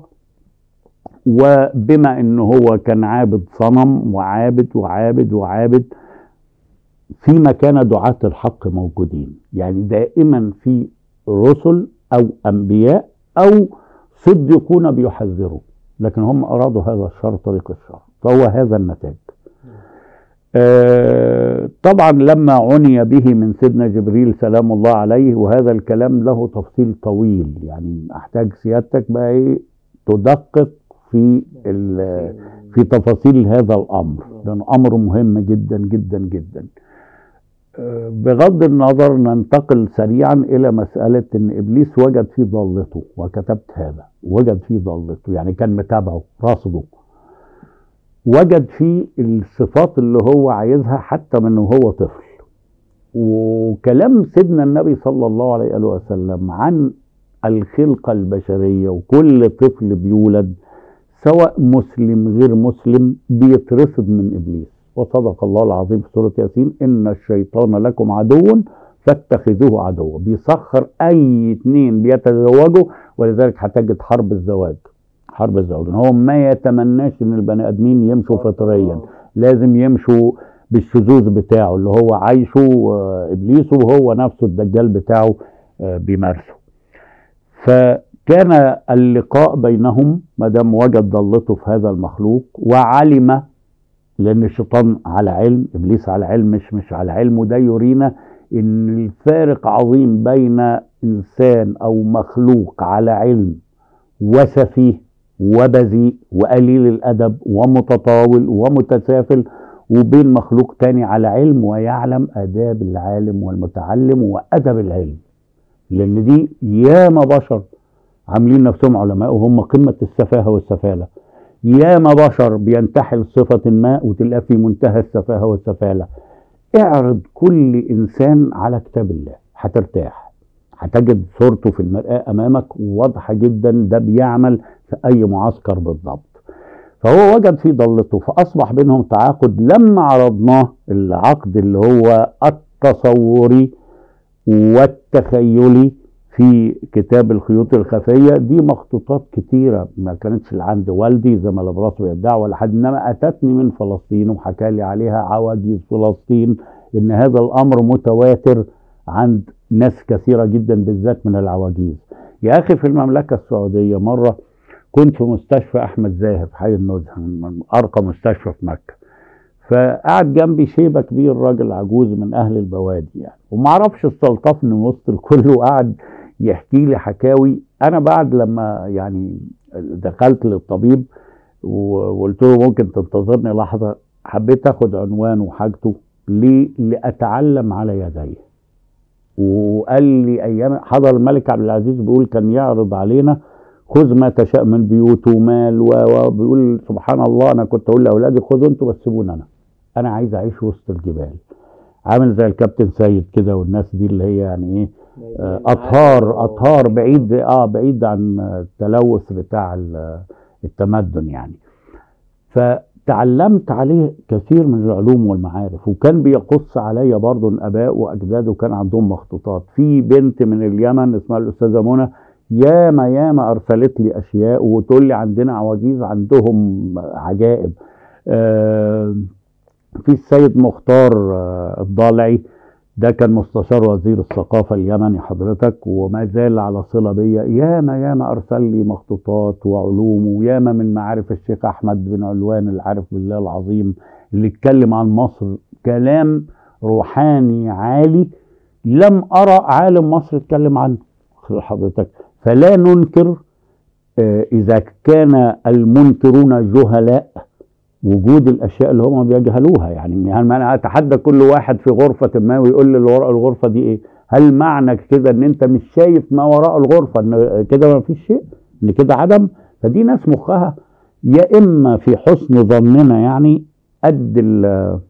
وبما أنه هو كان عابد صنم وعابد وعابد وعابد، فيما كان دعاة الحق موجودين، يعني دائما في رسل أو أنبياء أو صديقون بيحذروا، لكن هم أرادوا هذا الشر طريق الشر، فهو هذا النتاج. آه طبعا لما عني به من سيدنا جبريل سلام الله عليه، وهذا الكلام له تفصيل طويل، يعني أحتاج سيادتك بقى ايه تدقق في في تفاصيل هذا الأمر، لأنه أمر مهم جدا جدا جدا. بغض النظر ننتقل سريعا إلى مسألة أن إبليس وجد في ضالته، وكتبت هذا، وجد في ضالته يعني كان متابعه راصده، وجد فيه الصفات اللي هو عايزها حتى من وهو طفل. وكلام سيدنا النبي صلى الله عليه وسلم عن الخلقة البشرية، وكل طفل بيولد سواء مسلم غير مسلم بيترصد من إبليس، وصدق الله العظيم في سورة ياسين إن الشيطان لكم عدو فاتخذوه عدوا. بيسخر أي اتنين بيتزوجوا، ولذلك هتجد حرب الزواج، حرب الزواج هو ما يتمناش إن البني آدمين يمشوا فطريا، لازم يمشوا بالشذوذ بتاعه اللي هو عايشه إبليس، وهو نفسه الدجال بتاعه بيمارسه. فكان اللقاء بينهم ما دام وجد ضلته في هذا المخلوق، وعلم، لأن الشيطان على علم، إبليس على علم، مش مش على علم، وده يرينا إن الفارق عظيم بين إنسان أو مخلوق على علم وسفيه وبذيء وقليل الأدب ومتطاول ومتسافل، وبين مخلوق تاني على علم ويعلم آداب العالم والمتعلم وأدب العلم. لأن دي ياما بشر عاملين نفسهم علماء وهم قمة السفاهة والسفالة، ياما بشر بينتحل صفة ما وتلقاه في منتهى السفاهة والسفالة. اعرض كل إنسان على كتاب الله هترتاح، هتجد صورته في المرآة أمامك واضحة جدا، ده بيعمل في أي معسكر بالضبط. فهو وجد في ضلته، فأصبح بينهم تعاقد. لما عرضناه العقد اللي هو التصوري والتخيلي في كتاب الخيوط الخفية، دي مخطوطات كتيرة ما كانتش عند والدي زي ما الابراس بيدعي ولا حد، انما اتتني من فلسطين وحكى لي عليها عواجيز فلسطين، ان هذا الامر متواتر عند ناس كثيرة جدا بالذات من العواجيز. يا اخي في المملكة السعودية مرة كنت في مستشفى احمد زاهر في حي النزهة، من ارقى مستشفى في مكة، فقعد جنبي شيبة كبير راجل عجوز من اهل البوادي يعني، ومعرفش استلطفني من وسط الكل وقعد يحكي لي حكاوي. انا بعد لما يعني دخلت للطبيب وقلت له ممكن تنتظرني لحظة، حبيت اخد عنوانه وحاجته ليه؟ لاتعلم على يديه. وقال لي ايام حضر الملك عبد العزيز بيقول كان يعرض علينا خذ ما تشاء من بيوت ومال، وبيقول سبحان الله انا كنت اقول لاولادي خذوا انتوا بس سيبوني انا انا عايز اعيش وسط الجبال، عامل زي الكابتن سيد كده والناس دي اللي هي يعني ايه اطهار اطهار بعيد اه بعيد عن التلوث بتاع التمدن يعني. ف فتعلمت عليه كثير من العلوم والمعارف، وكان بيقص عليا برضه الاباء واجداده كان عندهم مخطوطات. في بنت من اليمن اسمها الاستاذه منى ياما ياما ارسلت لي اشياء وتقول لي عندنا عواجيز عندهم عجائب. آه في السيد مختار آه الضالعي، ده كان مستشار وزير الثقافة اليمني حضرتك، وما زال على صلة بيا، ياما ياما أرسل لي مخطوطات وعلوم، وياما من معارف الشيخ أحمد بن علوان العارف بالله العظيم اللي اتكلم عن مصر كلام روحاني عالي لم أرى عالم مصر اتكلم عنه حضرتك. فلا ننكر آه إذا كان المنكرون جهلاء وجود الاشياء اللي هم بيجهلوها. يعني يعني انا اتحدى كل واحد في غرفه ما ويقول لي اللي وراء الغرفه دي ايه. هل معنى كده ان انت مش شايف ما وراء الغرفه ان كده ما فيش شيء، ان كده عدم؟ فدي ناس مخها يا اما في حسن ظننا يعني قد ال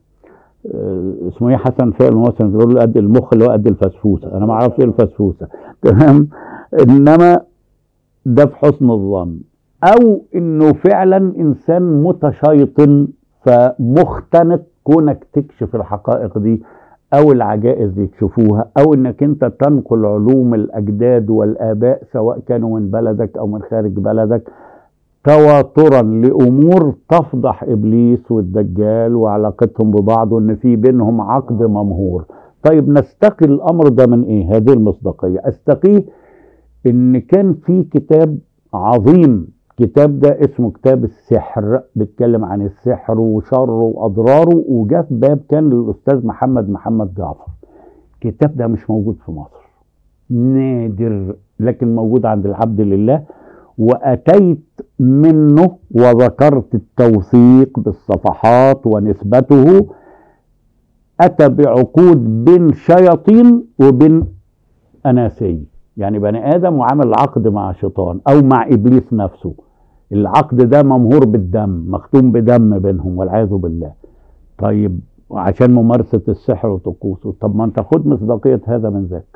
اسمه ايه حسن فعل مثلا بيقول له قد المخ اللي هو قد الفسفوسه، انا ما اعرفش ايه الفسفوسه تمام، انما ده في حسن الظن، او انه فعلا انسان متشيطن فمختنق كونك تكشف الحقائق دي او العجائز دي تشوفوها، او انك انت تنقل علوم الاجداد والاباء سواء كانوا من بلدك او من خارج بلدك تواترا لامور تفضح ابليس والدجال وعلاقتهم ببعض وان في بينهم عقد ممهور. طيب نستقي الامر ده من ايه؟ هذه المصداقيه استقيه ان كان في كتاب عظيم، كتاب ده اسمه كتاب السحر، بيتكلم عن السحر وشره واضراره، وجاء في باب كان للاستاذ محمد محمد جعفر. الكتاب ده مش موجود في مصر، نادر، لكن موجود عند العبد لله، واتيت منه وذكرت التوثيق بالصفحات ونسبته. اتى بعقود بين شياطين وبين اناسي، يعني بني ادم وعمل عقد مع شيطان او مع ابليس نفسه. العقد ده ممهور بالدم، مختوم بدم بينهم والعياذ بالله. طيب عشان ممارسه السحر وطقوسه، طب ما انت خد مصداقيه هذا من ذاك.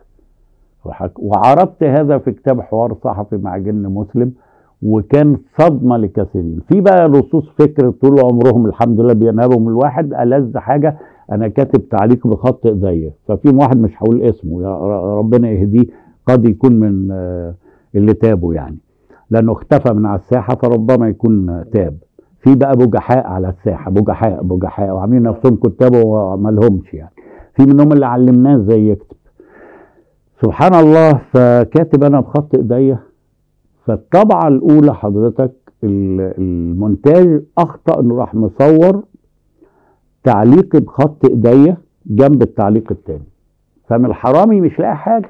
وعرضت هذا في كتاب حوار صحفي مع جن مسلم، وكان صدمه لكثيرين. في بقى لصوص فكر طول عمرهم الحمد لله بينابهم الواحد ألذ حاجه، انا كاتب تعليق بخط ايديا، ففي واحد مش هقول اسمه يا ربنا يهديه، قد يكون من اللي تابوا يعني، لانه اختفى من على الساحه فربما يكون تاب. في بقى بجحاء على الساحه، بجحاء بجحاء وعاملين نفسهم كتاب وما لهمش يعني. في منهم اللي علمناه ازاي يكتب سبحان الله. فكاتب انا بخط ايديا، فالطبعه الاولى حضرتك المونتاج اخطا انه راح مصور تعليقي بخط ايديا جنب التعليق الثاني، فمن الحرامي مش لاقي حاجه،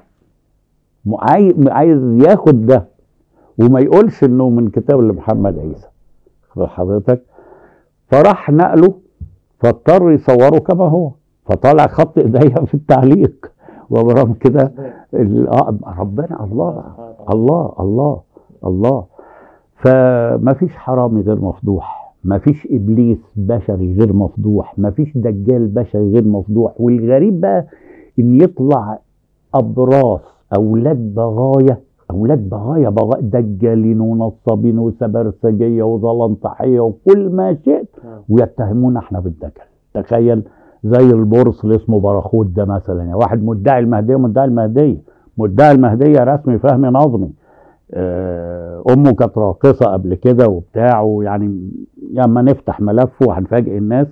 عايز ياخد ده وما يقولش انه من كتاب لمحمد عيسى حضرتك، فراح نقله فاضطر يصوره كما هو، فطالع خط ايديا في التعليق وبرغم كده ربنا الله الله الله الله. فما فيش حرامي غير مفضوح، ما فيش ابليس بشري غير مفضوح، ما فيش دجال بشري غير مفضوح. والغريب بقى ان يطلع ابراس اولاد بغايا، اولاد بغايا بغايا دجالين ونصابين وسبرسجيه وظلنطحيه وكل ما شئت، ويتهمونا احنا بالدجل. تخيل زي البورص اللي اسمه باراخود ده مثلا، يعني واحد مدعي المهديه مدعي المهديه مدعي المهديه رسمي فهمي نظمي، امه كانت راقصه قبل كده وبتاع، يعني لما نفتح ملفه هنفاجئ الناس.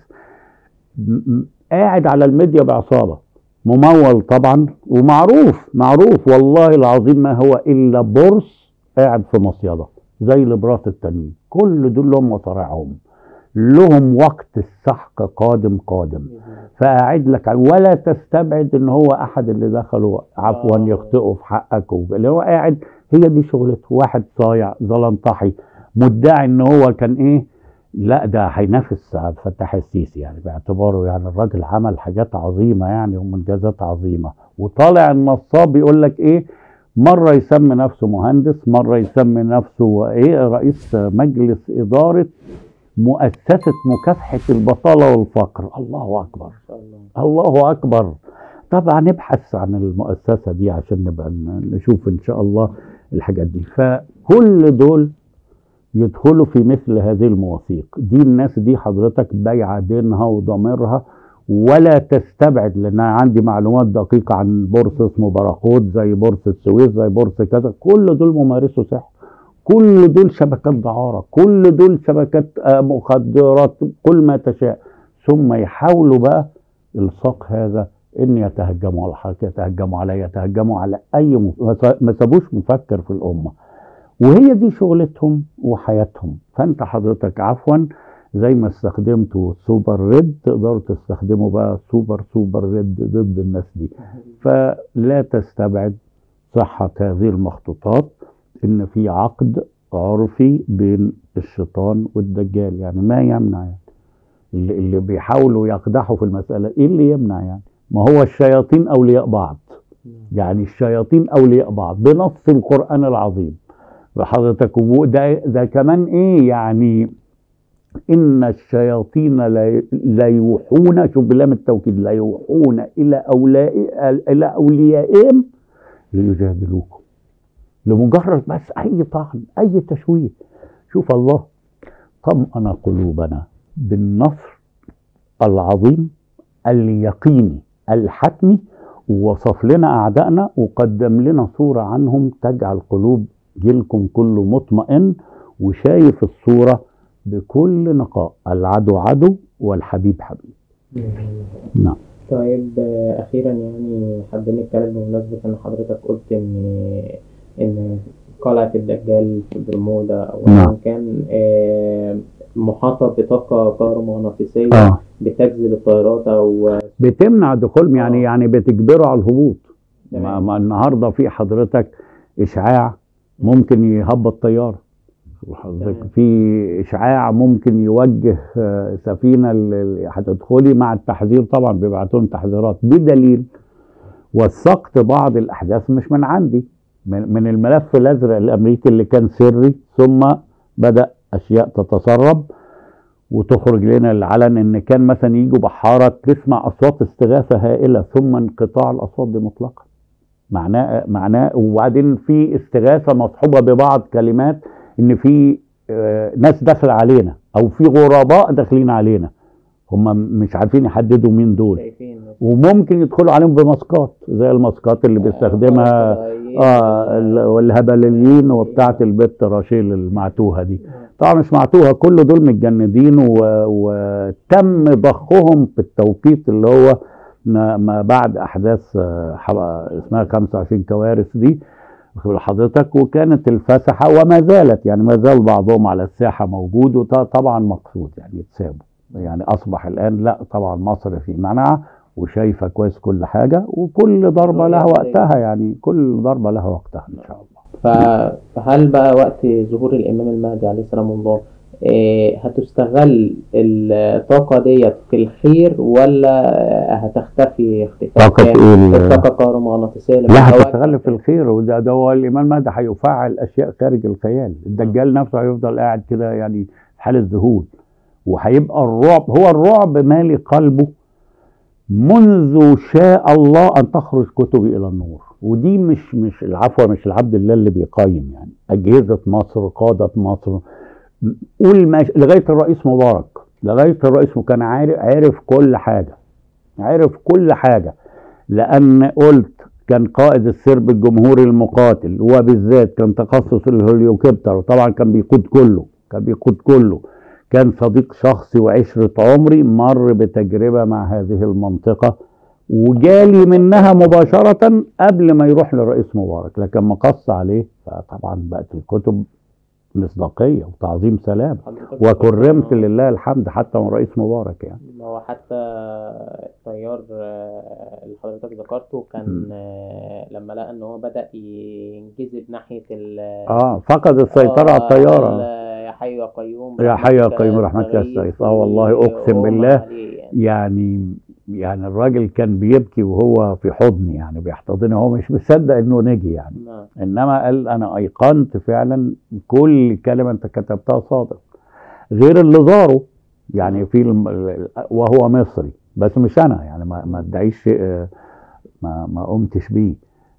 قاعد على الميديا بعصابه ممول طبعا ومعروف معروف والله العظيم ما هو الا بورس قاعد في مصيده زي الابراس التانيين. كل دول لهم مصارعهم، لهم وقت السحق قادم قادم. فاعد لك ولا تستبعد ان هو احد اللي دخلوا عفوا يخطئوا في حقك، اللي هو قاعد هي دي شغلته. واحد صايع ظلنطحي مدعي ان هو كان ايه، لا ده هينافس عبد الفتاح السيسي يعني باعتباره يعني الراجل عمل حاجات عظيمه يعني ومنجزات عظيمه، وطالع النصاب يقول لك ايه، مره يسمي نفسه مهندس، مره يسمي نفسه ايه رئيس مجلس اداره مؤسسه مكافحه البطاله والفقر. الله اكبر الله اكبر. طبعا نبحث عن المؤسسه دي عشان نبقى نشوف ان شاء الله الحاجات دي. فكل دول يدخلوا في مثل هذه المواثيق دي. الناس دي حضرتك بايعة دينها وضميرها ولا تستبعد، لان انا عندي معلومات دقيقة عن بورصة اسمه باراكود، زي بورصة السويس، زي بورصة كذا، كل دول ممارسوا سحر، كل دول شبكات دعارة، كل دول شبكات مخدرات، كل ما تشاء. ثم يحاولوا بقى الصاق هذا ان يتهجموا على الحركة، يتهجموا علي، يتهجموا على اي م... ما سابوش مفكر في الامة، وهي دي شغلتهم وحياتهم. فانت حضرتك عفوا زي ما استخدمتوا سوبر ريد تقدروا تستخدموا بقى سوبر سوبر ريد ضد الناس دي. فلا تستبعد صحة هذه المخطوطات، ان في عقد عرفي بين الشيطان والدجال، يعني ما يمنع يعني اللي, اللي بيحاولوا يقدحوا في المسألة، ايه اللي يمنع يعني؟ ما هو الشياطين اولياء بعض، يعني الشياطين اولياء بعض بنص القرآن العظيم بحضرتك. ده, ده كمان ايه يعني؟ ان الشياطين لا يوحون، شوف بلام التوكيد، لا يوحون الى اولياء الى اوليائهم ليجادلوكم، لمجرد بس اي طعن اي تشويه. شوف الله طمأن قلوبنا بالنصر العظيم اليقيني الحتمي، ووصف لنا اعدائنا وقدم لنا صورة عنهم تجعل قلوب جيلكم كله مطمئن وشايف الصورة بكل نقاء، العدو عدو والحبيب حبيب. نعم. طيب اخيرا يعني حابين نتكلم بمناسبة ان حضرتك قلت ان ان قلعة الدجال في برمودا او نعم. كان محاطة بطاقة كهرومغناطيسية آه. بتجذب الطائرات او بتمنع دخولهم، يعني آه. يعني بتجبره على الهبوط. ما, ما النهارده في حضرتك اشعاع ممكن يهبط طيارة، حضرتك في اشعاع ممكن يوجه سفينة اللي هتدخلي، مع التحذير طبعا بيبعتوا لهم تحذيرات، بدليل وثقت بعض الاحداث مش من عندي، من الملف الازرق الامريكي اللي كان سري، ثم بدأ اشياء تتسرب وتخرج لنا العلن، ان كان مثلا يجوا بحارة تسمع اصوات استغاثة هائلة ثم انقطاع الاصوات دي مطلقا. معناه معناه وبعدين في استغاثة مصحوبة ببعض كلمات ان في ناس داخل علينا او في غرباء داخلين علينا، هم مش عارفين يحددوا مين دول، وممكن يدخلوا عليهم بماسكات زي الماسكات اللي بيستخدمها اه والهبليين وبتاعه البت راشيل المعتوهه دي. طبعا مش معتوهه، كل دول متجندين وتم ضخهم في التوقيت اللي هو ما بعد احداث اسمها خمسة وعشرين كوارث دي حضرتك، وكانت الفسحه وما زالت يعني ما زال بعضهم على الساحه موجود، وطبعا مقصود يعني يتسابوا، يعني اصبح الان لا طبعا مصر في منعه وشايفه كويس كل حاجه، وكل ضربه لها وقتها، يعني كل ضربه لها وقتها ان شاء الله. فهل بقى وقت ظهور الامام المهدي عليه السلام الله إيه هتستغل الطاقة ديت في الخير ولا هتختفي اختفاء؟ طاقة ايه؟ الطاقة الكهرومغناطيسية لا هتستغل في الخير، وده ده هو الامام المهدي هيفعل اشياء خارج الخيال. الدجال نفسه هيفضل قاعد كده يعني حالة ذهول، وهيبقى الرعب، هو الرعب مالي قلبه منذ شاء الله ان تخرج كتبي الى النور. ودي مش مش العفو مش العبد الله اللي بيقيم، يعني اجهزة مصر، قادة مصر، قول ماشي لغايه الرئيس مبارك، لغايه الرئيس كان عارف عارف كل حاجه، عارف كل حاجه، لان قلت كان قائد السرب الجمهوري المقاتل، وبالذات كان تخصص الهليكوبتر، وطبعا كان بيقود كله كان بيقود كله كان صديق شخصي وعشرة عمري، مر بتجربه مع هذه المنطقه وجالي منها مباشره قبل ما يروح للرئيس مبارك، لكن ما قص عليه، فطبعا بقت الكتب مصداقية وتعظيم سلام، وكرمت لله الحمد حتى من رئيس مبارك. يعني هو حتى الطيار اللي حضرتك ذكرته كان م. لما لقى ان هو بدأ ينجذب ناحية ال اه فقد السيطرة على الطيارة. يا حي يا قيوم يا حي يا قيوم رحمتك استغيث. اه والله اقسم بالله يعني يعني الراجل كان بيبكي وهو في حضني، يعني بيحتضني، هو مش مصدق انه نجي يعني. نعم. انما قال انا ايقنت فعلا كل كلمه انت كتبتها صادق، غير اللي زاره يعني في الم... وهو مصري بس مش انا، يعني ما ما ادعيش شيء ما ما قمتش بيه،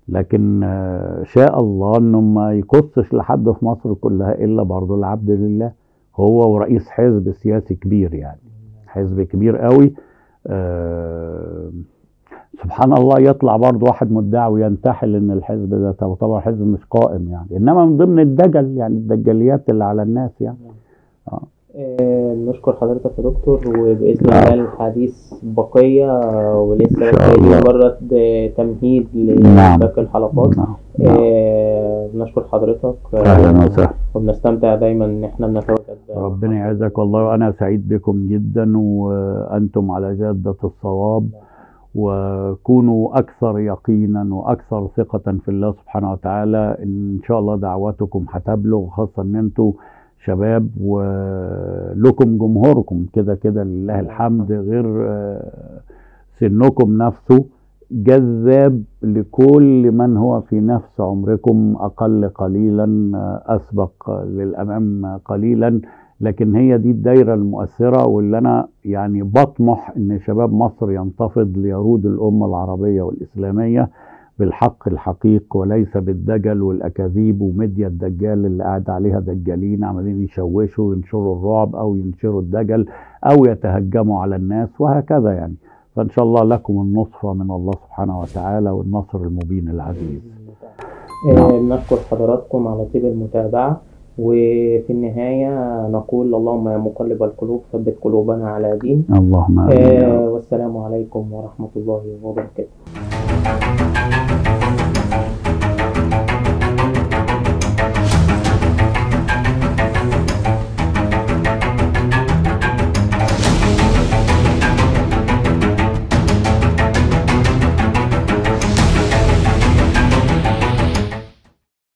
لكن آه، شاء الله انه ما يقصش لحد في مصر كلها الا برضه العبد لله، هو ورئيس حزب سياسي كبير، يعني حزب كبير قوي. آه، سبحان الله يطلع برضه واحد مدعي وينتحل ان الحزب ده طبعا حزب مش قائم يعني، انما من ضمن الدجل يعني الدجاليات اللي على الناس يعني. آه. آه، نشكر حضرتك يا دكتور، وبإذن الله آه. الحديث بقية، آه، ولسه إن شاء بس الله. مجرد آه، تمهيد نعم. لباقي الحلقات. نعم. نعم. آه، نشكر حضرتك، آه، اهلا وسهلا. وبنستمتع دايما ان احنا بنتواجد. ربنا يعزك والله، وانا سعيد بكم جدا، وانتم على جادة الصواب، وكونوا اكثر يقينا واكثر ثقة في الله سبحانه وتعالى. ان شاء الله دعواتكم هتبلغ، خاصة ان انتم شباب ولكم جمهوركم كده كده لله الحمد، غير آه، سنكم نفسه جذاب لكل من هو في نفس عمركم أقل قليلا، آه، أسبق للأمام قليلا. لكن هي دي الدايرة المؤثرة، واللي أنا يعني بطمح إن شباب مصر ينتفض ليرود الأمة العربية والإسلامية بالحق الحقيق، وليس بالدجل والأكاذيب وميديا الدجال اللي قاعد عليها دجالين عمالين يشوشوا وينشروا الرعب أو ينشروا الدجل أو يتهجموا على الناس وهكذا يعني. فإن شاء الله لكم النصفة من الله سبحانه وتعالى والنصر المبين العزيز. آه، نشكر حضراتكم على طيب المتابعة، وفي النهاية نقول اللهم يا مقلب القلوب ثبت قلوبنا على دين. اللهم آمين. آه، والسلام عليكم ورحمة الله وبركاته.